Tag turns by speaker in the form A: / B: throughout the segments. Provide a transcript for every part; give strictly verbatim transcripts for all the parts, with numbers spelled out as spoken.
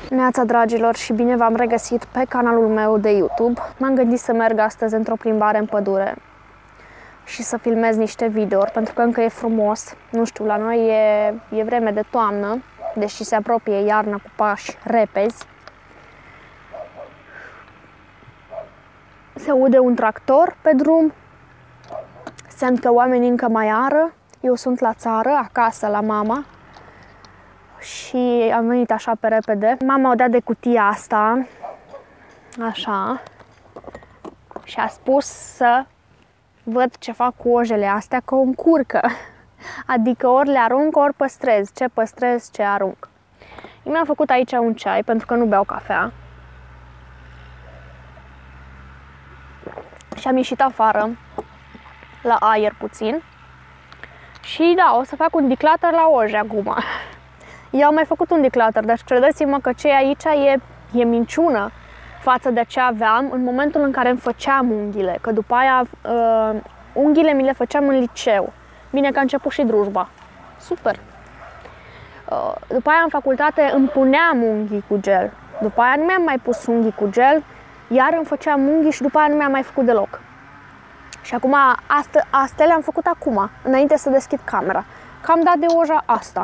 A: Neața, dragilor, și bine v-am regăsit pe canalul meu de YouTube. M-am gândit să merg astăzi într-o plimbare în pădure și să filmez niște videouri, pentru că încă e frumos. Nu știu, la noi e, e vreme de toamnă, deși se apropie iarna cu pași repezi. Se aude un tractor pe drum, semn că oamenii încă mai ară. Eu sunt la țară, acasă, la mama. Și am venit așa pe repede. Mama o dea de cutia asta, așa, și a spus să văd ce fac cu ojele astea, că o încurcă. Adică ori le arunc, ori păstrez. Ce păstrez, ce arunc. Eu mi-am făcut aici un ceai, pentru că nu beau cafea. Și am ieșit afară, la aer puțin. Și da, o să fac un declutter la oje acum. Eu am mai făcut un declutter, dar credeți-mă că ce e aici e, e minciună față de ce aveam în momentul în care îmi făceam unghiile. Că după aia uh, unghiile mi le făceam în liceu. Bine că a început și drujba. Super! Uh, după aia în facultate îmi puneam unghii cu gel. După aia nu mi-am mai pus unghii cu gel, iar îmi făceam unghii și după aia nu mi-am mai făcut deloc. Și acum, astea, astea le-am făcut acum, înainte să deschid camera. Că am dat de oja asta.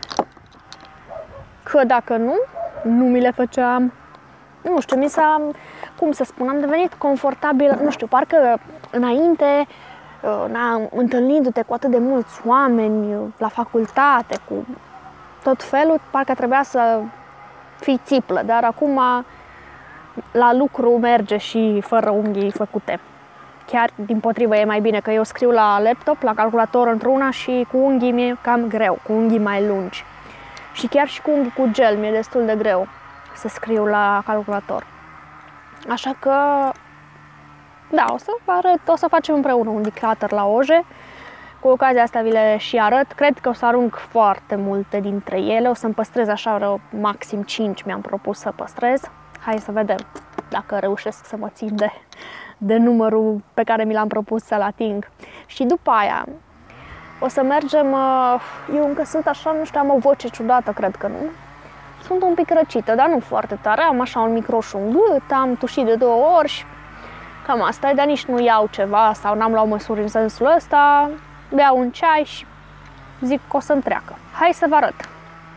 A: Că dacă nu, nu mi le făceam. Nu știu, mi s-a, cum să spun, am devenit confortabil, nu știu, parcă înainte, na, întâlnindu-te cu atât de mulți oameni la facultate, cu tot felul, parcă trebuia să fii țiplă, dar acum la lucru merge și fără unghii făcute. Chiar dimpotrivă e mai bine, că eu scriu la laptop, la calculator într-una și cu unghii mi-e cam greu, cu unghii mai lungi. Și chiar și cu unghii cu gel mi-e destul de greu să scriu la calculator. Așa că, da, o să vă arăt, o să facem împreună un declutter la oje. Cu ocazia asta vi le și arăt. Cred că o să arunc foarte multe dintre ele. O să-mi păstrez așa vreo maxim cinci, mi-am propus să păstrez. Hai să vedem dacă reușesc să mă țin de, de numărul pe care mi l-am propus să-l ating. Și după aia o să mergem, eu încă sunt așa, nu știu, am o voce ciudată, cred că nu. Sunt un pic răcită, dar nu foarte tare, am așa un mic roșu în gât, am tușit de două ori și cam asta e, dar nici nu iau ceva sau n-am luat măsuri în sensul ăsta, beau un ceai și zic că o să-mi treacă. Hai să vă arăt.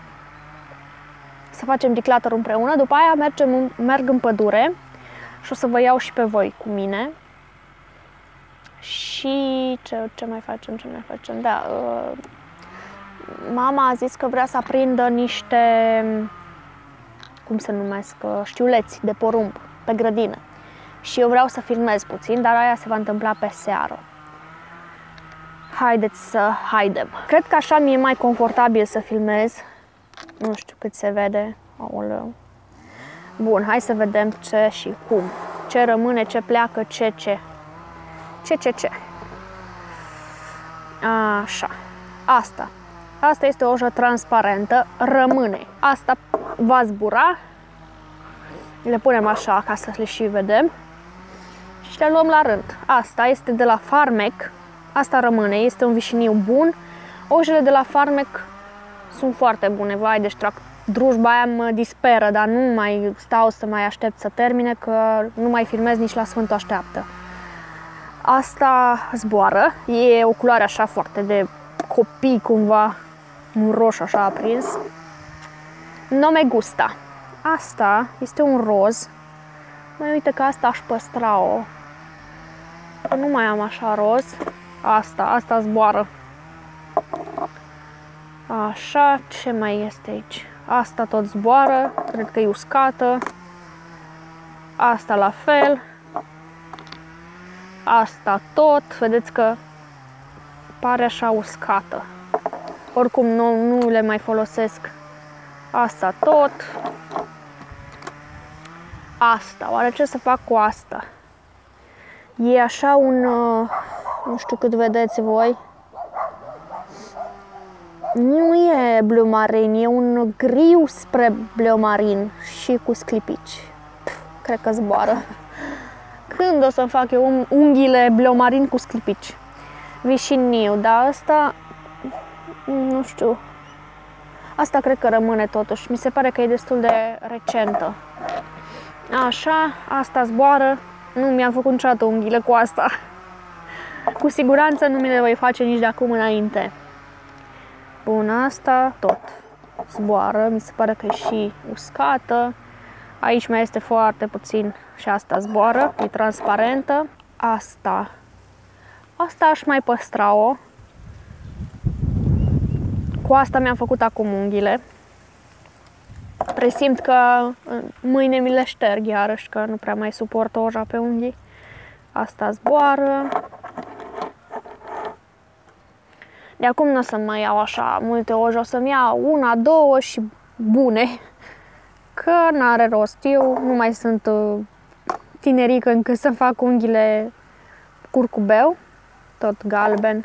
A: Să facem declutter împreună, după aia mergem, merg în pădure și o să vă iau și pe voi cu mine. Și ce, ce mai facem, ce mai facem, da, uh, mama a zis că vrea să aprindă niște, cum se numesc, știuleți de porumb pe grădină. Și eu vreau să filmez puțin, dar aia se va întâmpla pe seară. Haideți să haidem. Cred că așa mi-e mai confortabil să filmez. Nu știu cât se vede. Aoleu. Bun, hai să vedem ce și cum. Ce rămâne, ce pleacă, ce, ce. Ce, ce, ce. Așa. Asta. Asta este o ojă transparentă. Rămâne. Asta va zbura. Le punem așa ca să le și vedem. Și le luăm la rând. Asta este de la Farmec. Asta rămâne. Este un vișiniu bun. Ojele de la Farmec sunt foarte bune. Vai, deci drujba aia mă disperă, dar nu mai stau să mai aștept să termine, că nu mai filmez nici la Sfântul Așteaptă. Asta zboară, e o culoare așa foarte de copii cumva, un roșu așa aprins. No me gusta. Asta este un roz. Mai uite că asta aș păstra-o. Nu mai am așa roz. Asta, asta zboară. Așa, ce mai este aici? Asta tot zboară, cred că e uscată. Asta la fel. Asta tot, vedeți că pare așa uscată. Oricum nu, nu le mai folosesc. Asta tot. Asta, oare ce să fac cu asta? E așa un, nu știu cât vedeți voi. Nu e bleu marin, e un griu spre bleu marin și cu sclipici. Pff, cred că zboară. Când o să fac eu unghiile bleu marin cu sclipici? Vișiniu, dar asta, nu știu. Asta cred că rămâne totuși. Mi se pare că e destul de recentă. Așa, asta zboară. Nu mi-am făcut niciodată unghiile cu asta. Cu siguranță nu mi le voi face nici de acum înainte. Bun, asta tot zboară. Mi se pare că e și uscată. Aici mai este foarte puțin și asta zboară. E transparentă. Asta. Asta aș mai păstra-o. Cu asta mi-am făcut acum unghiile. Presimt că mâine mi le șterg iarăși, că nu prea mai suport oja pe unghii. Asta zboară. De acum nu o să mai iau așa multe oje, o să-mi iau una, două și bune. Că n-are rost. Eu nu mai sunt tinerică încât să fac unghiile curcubeu, tot galben.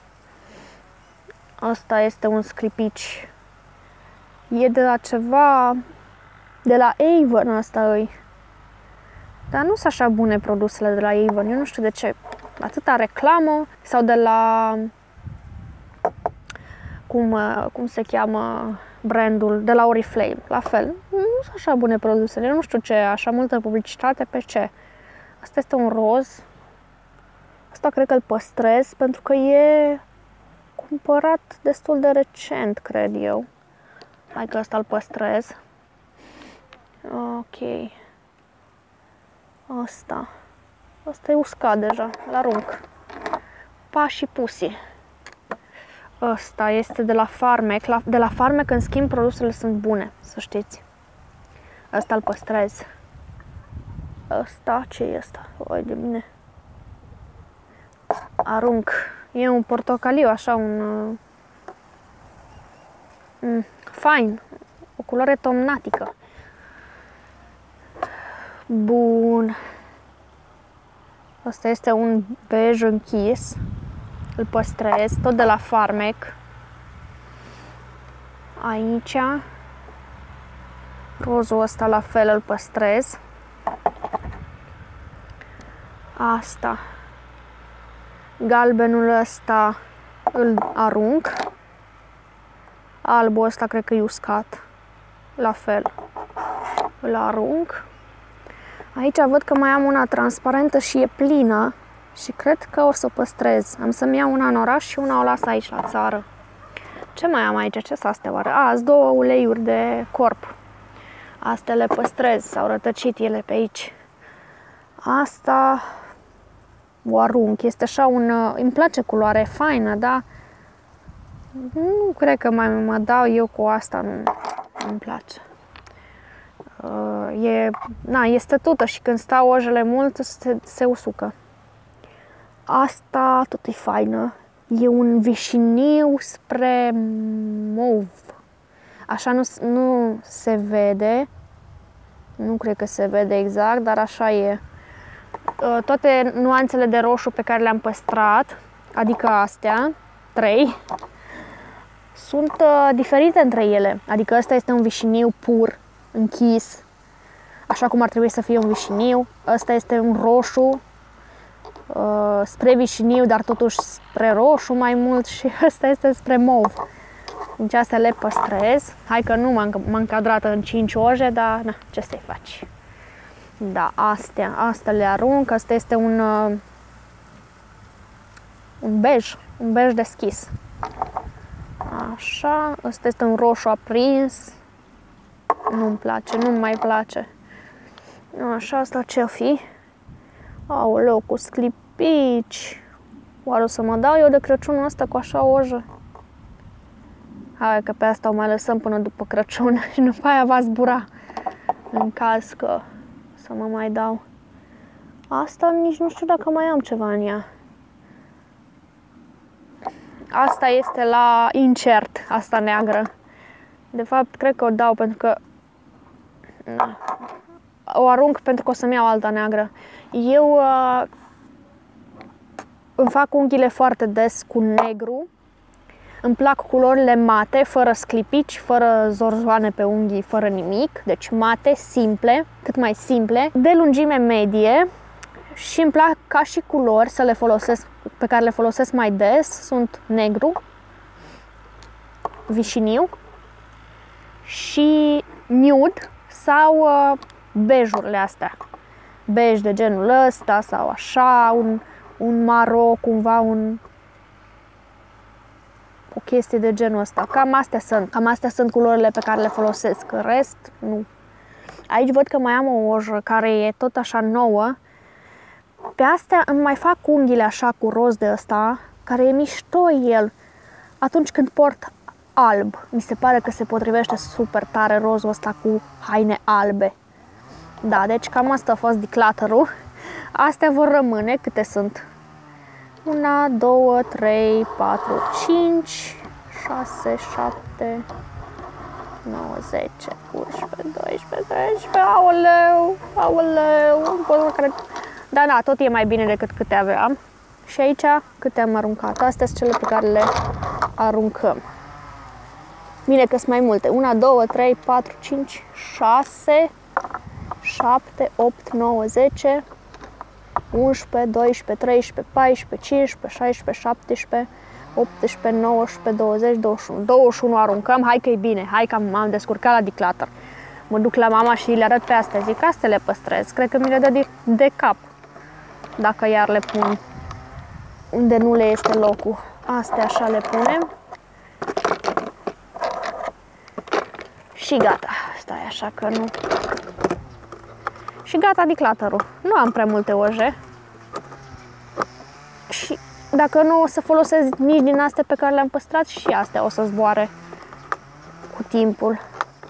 A: Asta este un sclipici. E de la ceva... De la Avon asta îi. Dar nu sunt așa bune produsele de la Avon. Eu nu știu de ce. Atâta reclamă. Sau de la... Cum, cum se cheamă brandul? De la Oriflame. La fel. Nu sunt așa bune produsele. Eu nu știu ce. Așa multă publicitate pe ce. Asta este un roz. Asta cred că îl păstrez pentru că e cumpărat destul de recent, cred eu. Hai că ăsta îl păstrez. Ok. Asta. Asta e uscat deja. Îl arunc. Pași pusi. Ăsta este de la Farmec. De la Farmec, în schimb, produsele sunt bune, să știți. Ăsta îl păstrez. Ăsta, ce e ăsta? Oi de mine. Arunc. E un portocaliu, așa, un... Mm, fain. O culoare tomnatică. Bun. Asta este un bej închis. Îl păstrez, tot de la Farmec. Aici. Rozul ăsta la fel îl păstrez. Asta. Galbenul ăsta îl arunc. Albul ăsta cred că e uscat. La fel. Îl arunc. Aici văd că mai am una transparentă și e plină. Și cred că o să o păstrez. Am să-mi iau una în oraș și una o las aici la țară. Ce mai am aici? Ce sunt astea oare? A, sunt două uleiuri de corp. Astea le păstrez. S-au rătăcit ele pe aici. Asta o arunc. Este așa un... Îmi place culoarea, e faină, dar nu cred că mai mă dau eu cu asta. Nu îmi place. E, na, e stătută și când stau ojele mult se, se usucă. Asta tot e faină. E un vișiniu spre mov. Așa nu, nu se vede. Nu cred că se vede exact, dar așa e. Toate nuanțele de roșu pe care le-am păstrat, adică astea, trei, sunt diferite între ele. Adică ăsta este un vișiniu pur, închis, așa cum ar trebui să fie un vișiniu. Ăsta este un roșu, Uh, spre vișiniu, dar totuși spre roșu mai mult și ăsta este spre mov. Deci astea le păstrez. Hai că nu m-am încadrat în cinci oje, dar na, ce să-i faci? Da, astea, astea le arunc. Asta este un uh, un bej, un bej deschis. Așa, ăsta este un roșu aprins. Nu-mi place, nu-mi mai place. Așa, asta ce-o fi? Aoleu, cu sclipici. Oare o să mă dau eu de Crăciunul ăsta cu așa ojă? Hai că pe asta o mai lăsăm până după Crăciun și după aia va zbura. În caz că să mă mai dau. Asta nici nu știu dacă mai am ceva în ea. Asta este la incert, asta neagră. De fapt, cred că o dau pentru că... Na. O arunc pentru că o să-mi iau alta neagră. Eu uh, îmi fac unghiile foarte des cu negru. Îmi plac culorile mate, fără sclipici, fără zorzoane pe unghii, fără nimic. Deci mate, simple, cât mai simple, de lungime medie. Și îmi plac ca și culori să le folosesc, pe care le folosesc mai des. Sunt negru, vișiniu și nude sau uh, bejurile astea. Bej de genul ăsta sau așa, un, un maro, cumva un... o chestie de genul ăsta. Cam astea sunt. Cam astea sunt culorile pe care le folosesc. În rest, nu. Aici văd că mai am o ojă care e tot așa nouă. Pe astea îmi mai fac unghiile așa cu roz de ăsta, care e mișto el. Atunci când port alb, mi se pare că se potrivește super tare rozul ăsta cu haine albe. Da, deci cam asta a fost declutter-ul. Astea vor rămâne, câte sunt? unu, doi, trei, patru, cinci, șase, șapte, nouă, zece, unsprezece, doisprezece, treisprezece, aoleu, aoleu, care... Da, da, tot e mai bine decât câte aveam. Și aici câte am aruncat. Astea sunt cele pe care le aruncăm. Bine că sunt mai multe. unu, doi, trei, patru, cinci, șase, șapte, opt, nouă, zece, unsprezece, doisprezece, treisprezece, paisprezece, cincisprezece, șaisprezece, șaptesprezece, optsprezece, nouăsprezece, douăzeci, douăzeci și unu. douăzeci și unu aruncăm. Hai că e bine. Hai că m-am descurcat la declutter. Mă duc la mama și le arăt pe astea. Zic, astea le păstrez. Cred că mi le dă de, de cap. Dacă iar le pun unde nu le este locul. Astea așa le punem. Și gata. Stai așa că nu... Și gata declutter-ul. Nu am prea multe oje. Și dacă nu o să folosesc nici din astea pe care le-am păstrat, și astea o să zboare cu timpul.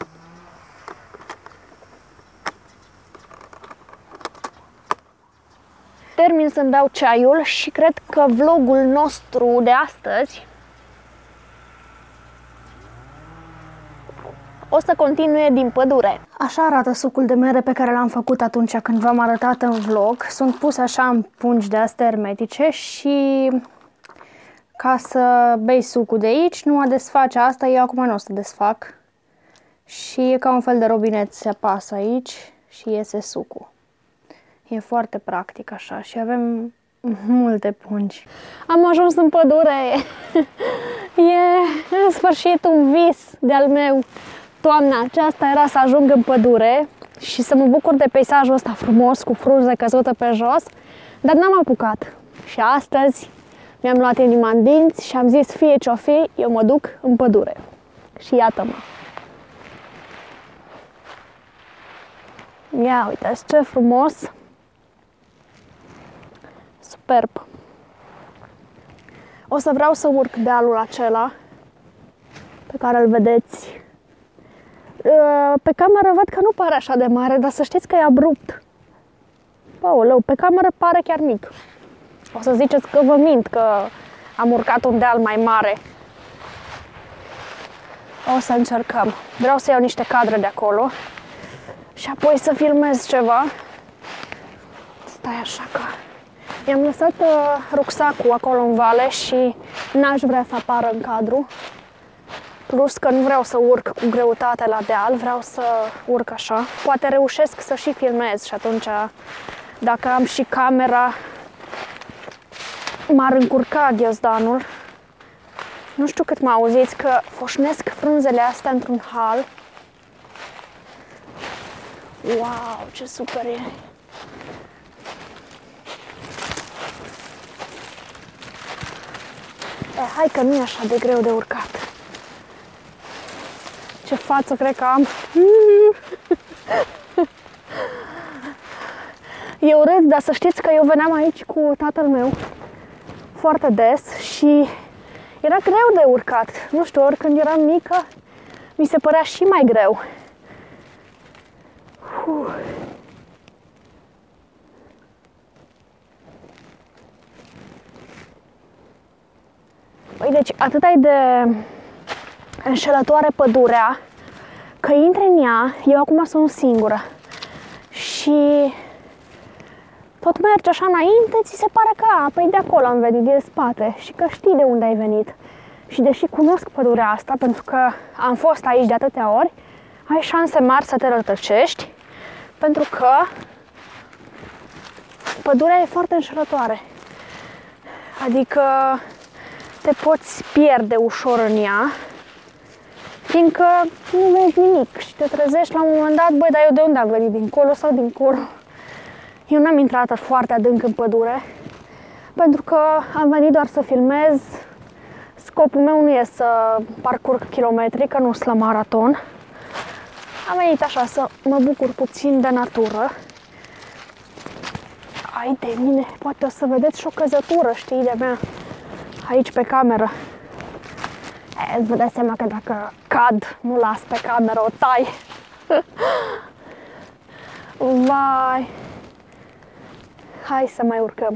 A: Termin să-mi beau ceaiul și cred că vlogul nostru de astăzi o să continue din pădure. Așa arată sucul de mere pe care l-am făcut atunci când v-am arătat în vlog. Sunt puse așa în pungi de astea hermetice și ca să bei sucul de aici, nu a desface asta, eu acum nu o să desfac. Și e ca un fel de robinet, se apasă aici și iese sucul. E foarte practic așa și avem multe pungi. Am ajuns în pădure. E în sfârșit un vis de-al meu. Toamna aceasta era să ajung în pădure și să mă bucur de peisajul ăsta frumos cu frunze căzute pe jos, dar n-am apucat. Și astăzi mi-am luat inima în dinți și am zis, fie ce-o fi, eu mă duc în pădure. Și iată-mă. Ia uitați ce frumos! Superb! O să vreau să urc dealul acela pe care îl vedeți. Pe cameră văd că nu pare așa de mare, dar să știți că e abrupt. Aoleu, pe cameră pare chiar mic. O să ziceți că vă mint, că am urcat un deal mai mare. O să încercăm. Vreau să iau niște cadre de acolo și apoi să filmez ceva. Stai așa că... I-am lăsat uh, rucsacul acolo în vale și n-aș vrea să apară în cadru. Plus că nu vreau să urc cu greutate la deal, vreau să urc așa. Poate reușesc să și filmez și atunci, dacă am și camera, m-ar încurca ghiozdanul. Nu știu cât mă auziți că foșnesc frunzele astea într-un hal. Wow, ce super e! Eh, hai că nu e așa de greu de urcat. Ce față cred că am. Eu râd, dar să știți că eu veneam aici cu tatăl meu foarte des și era greu de urcat. Nu știu, ori când eram mică, mi se părea și mai greu. Uf. Păi deci atât ai de înșelătoare pădurea, că intri în ea, eu acum sunt singură și tot mergi așa înainte, ți se pare că, a, păi de acolo am venit, din spate, și că știi de unde ai venit. Și deși cunosc pădurea asta, pentru că am fost aici de atâtea ori, ai șanse mari să te rătăcești, pentru că pădurea e foarte înșelătoare. Adică te poți pierde ușor în ea Fiindcă nu vezi nimic și te trezești la un moment dat, băi, dar eu de unde am venit, dincolo sau dincolo? Eu n-am intrat foarte adânc în pădure, pentru că am venit doar să filmez. Scopul meu nu e să parcurg kilometri, că nu sunt la maraton. Am venit așa să mă bucur puțin de natură. Ai de mine, poate o să vedeți și o căzătură, știi, de mea, aici pe cameră. E, vă dați seama că dacă cad, nu las pe cameră, o tai. Vai! Hai să mai urcăm.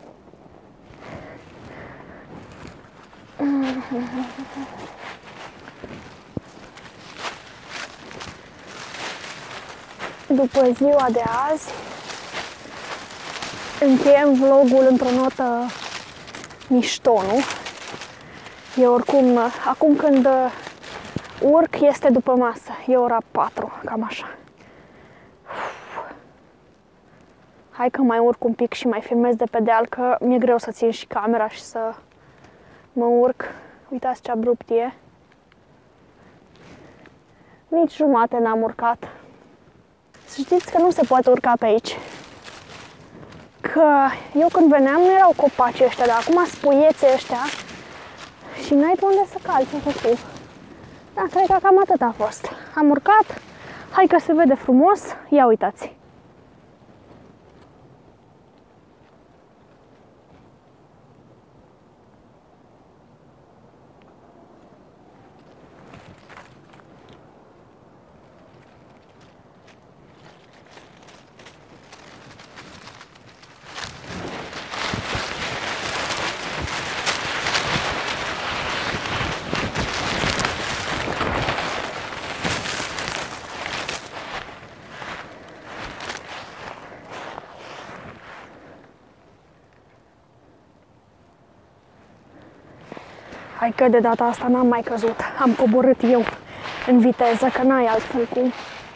A: După ziua de azi, încheiem vlogul într-o notă mișto, nu? E oricum, acum când urc, este după masă, e ora patru, cam așa. Uf. Hai că mai urc un pic și mai filmez de pe deal, că mi-e greu să țin și camera și să mă urc. Uitați ce abrupt e. Nici jumate n-am urcat. Să știți că nu se poate urca pe aici. Că eu când veneam nu erau copaci ăștia, dar acum spuieții ăștia și n-ai pe unde să calci, efectiv. Da, cred că cam atât a fost. Am urcat, hai că se vede frumos, ia uitați. Hai că de data asta n-am mai căzut. Am coborât eu în viteză, că n-ai altfel cum.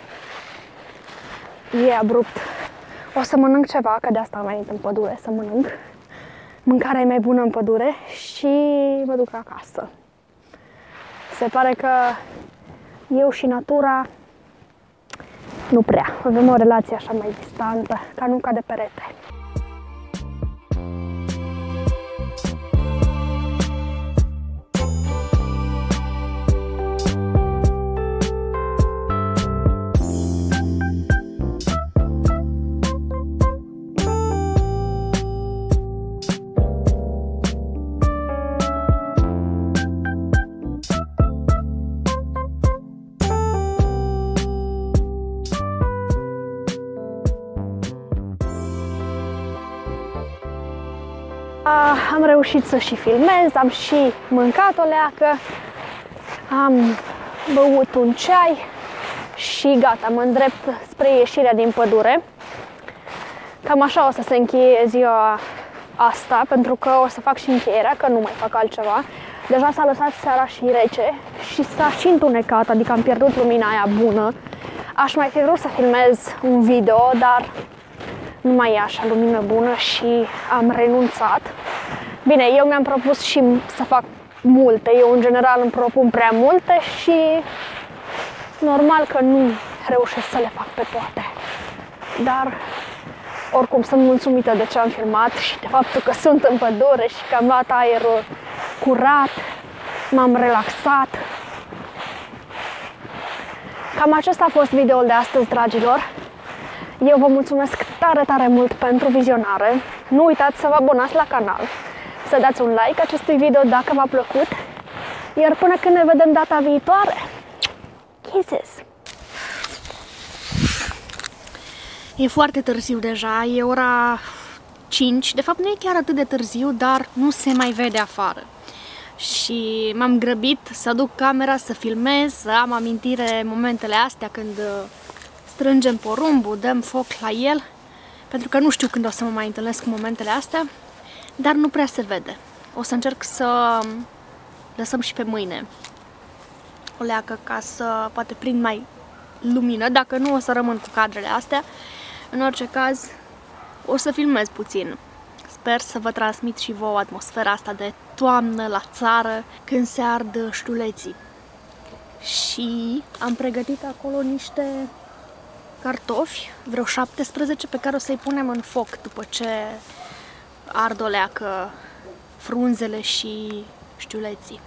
A: E abrupt. O să mănânc ceva, că de asta am venit în pădure să mănânc. Mâncarea e mai bună în pădure și mă duc acasă. Se pare că eu și natura nu prea. Avem o relație așa mai distantă, ca nuca de perete. Am reușit să și filmez, am și mâncat o leacă, am băut un ceai și gata, mă îndrept spre ieșirea din pădure. Cam așa o să se încheie ziua asta, pentru că o să fac și încheierea, că nu mai fac altceva. Deja s-a lăsat seara și rece și s-a și întunecat, adică am pierdut lumina aia bună. Aș mai fi vrut să filmez un video, dar nu mai e așa lumină bună și am renunțat. Bine, eu mi-am propus și să fac multe, eu în general îmi propun prea multe și normal că nu reușesc să le fac pe toate. Dar oricum sunt mulțumită de ce am filmat și de faptul că sunt în pădure și că am luat aerul curat, m-am relaxat. Cam acesta a fost videoul de astăzi, dragilor. Eu vă mulțumesc tare, tare mult pentru vizionare. Nu uitați să vă abonați la canal, să dați un like acestui video dacă v-a plăcut. Iar până când ne vedem data viitoare, kisses! E foarte târziu deja, e ora cinci. De fapt nu e chiar atât de târziu, dar nu se mai vede afară. Și m-am grăbit să aduc camera, să filmez, să am amintire momentele astea când strângem porumbul, dăm foc la el, pentru că nu știu când o să mă mai întâlnesc cu momentele astea, dar nu prea se vede. O să încerc să lăsăm și pe mâine o leacă ca să poate prind mai lumină, dacă nu o să rămân cu cadrele astea. În orice caz o să filmez puțin. Sper să vă transmit și vouă atmosfera asta de toamnă la țară când se ard ștuleții. Și am pregătit acolo niște cartofi, vreo șaptesprezece, pe care o să-i punem în foc după ce ard o leacă frunzele și știuleții.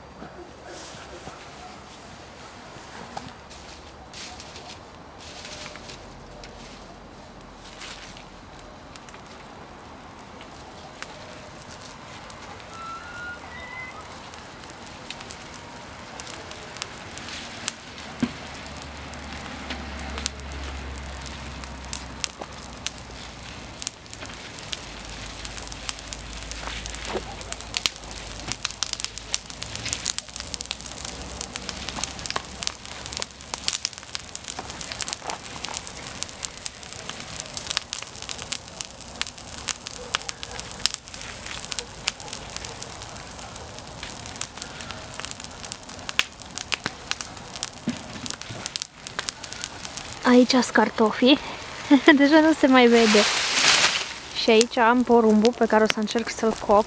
A: Aici sunt cartofii, deja nu se mai vede. Și aici am porumbul pe care o să încerc să-l coc.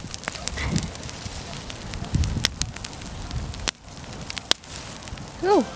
A: Uh.